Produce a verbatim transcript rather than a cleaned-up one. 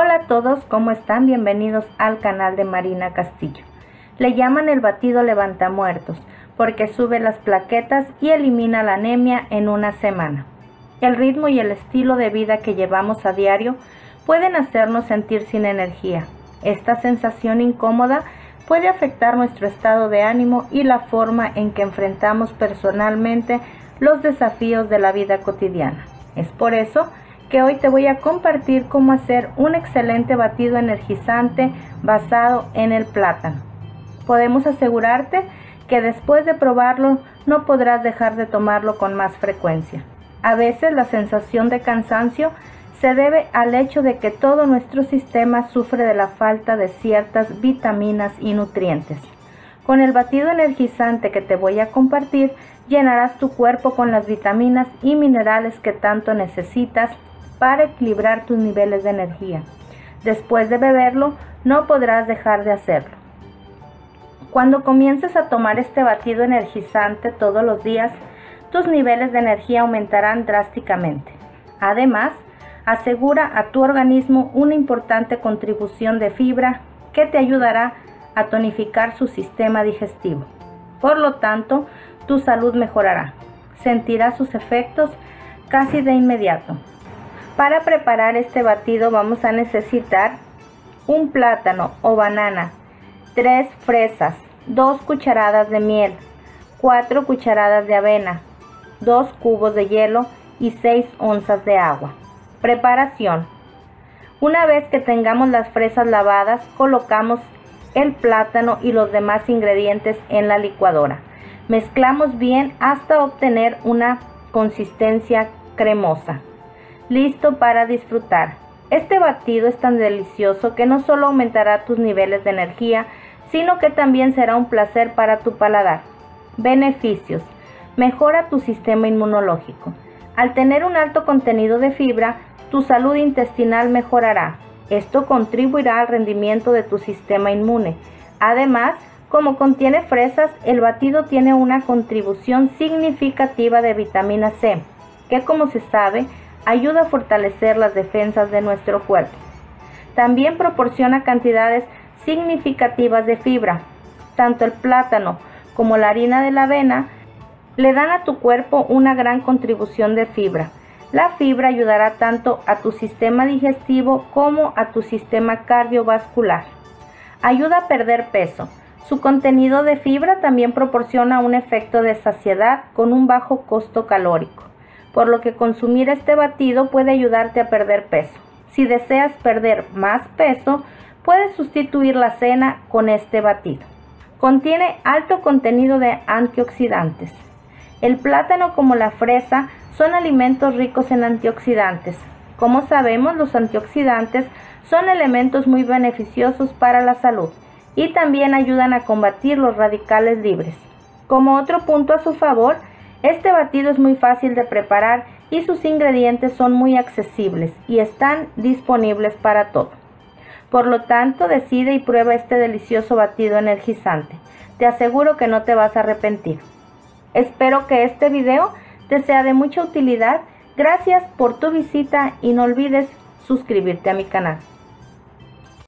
Hola a todos, ¿cómo están? Bienvenidos al canal de Marina Castillo. Le llaman el batido levantamuertos porque sube las plaquetas y elimina la anemia en una semana. El ritmo y el estilo de vida que llevamos a diario pueden hacernos sentir sin energía. Esta sensación incómoda puede afectar nuestro estado de ánimo y la forma en que enfrentamos personalmente los desafíos de la vida cotidiana. Es por eso que hoy te voy a compartir cómo hacer un excelente batido energizante basado en el plátano. Podemos asegurarte que después de probarlo no podrás dejar de tomarlo con más frecuencia. A veces la sensación de cansancio se debe al hecho de que todo nuestro sistema sufre de la falta de ciertas vitaminas y nutrientes. Con el batido energizante que te voy a compartir, llenarás tu cuerpo con las vitaminas y minerales que tanto necesitas para equilibrar tus niveles de energía. Después de beberlo, no podrás dejar de hacerlo. Cuando comiences a tomar este batido energizante todos los días, tus niveles de energía aumentarán drásticamente. Además, asegura a tu organismo una importante contribución de fibra que te ayudará a tonificar su sistema digestivo. Por lo tanto, tu salud mejorará. Sentirás sus efectos casi de inmediato. Para preparar este batido vamos a necesitar un plátano o banana, tres fresas, dos cucharadas de miel, cuatro cucharadas de avena, dos cubos de hielo y seis onzas de agua. Preparación. Una vez que tengamos las fresas lavadas, colocamos el plátano y los demás ingredientes en la licuadora. Mezclamos bien hasta obtener una consistencia cremosa. Listo para disfrutar. Este batido es tan delicioso que no solo aumentará tus niveles de energía, sino que también será un placer para tu paladar. Beneficios. Mejora tu sistema inmunológico. Al tener un alto contenido de fibra, tu salud intestinal mejorará. Esto contribuirá al rendimiento de tu sistema inmune. Además, como contiene fresas, el batido tiene una contribución significativa de vitamina C, que como se sabe, ayuda a fortalecer las defensas de nuestro cuerpo. También proporciona cantidades significativas de fibra. Tanto el plátano como la harina de la avena le dan a tu cuerpo una gran contribución de fibra. La fibra ayudará tanto a tu sistema digestivo como a tu sistema cardiovascular. Ayuda a perder peso. Su contenido de fibra también proporciona un efecto de saciedad con un bajo costo calórico, por lo que consumir este batido puede ayudarte a perder peso. Si deseas perder más peso, puedes sustituir la cena con este batido. Contiene alto contenido de antioxidantes. El plátano como la fresa son alimentos ricos en antioxidantes. Como sabemos, los antioxidantes son elementos muy beneficiosos para la salud y también ayudan a combatir los radicales libres. Como otro punto a su favor, este batido es muy fácil de preparar y sus ingredientes son muy accesibles y están disponibles para todo. Por lo tanto, decide y prueba este delicioso batido energizante. Te aseguro que no te vas a arrepentir. Espero que este video te sea de mucha utilidad. Gracias por tu visita y no olvides suscribirte a mi canal.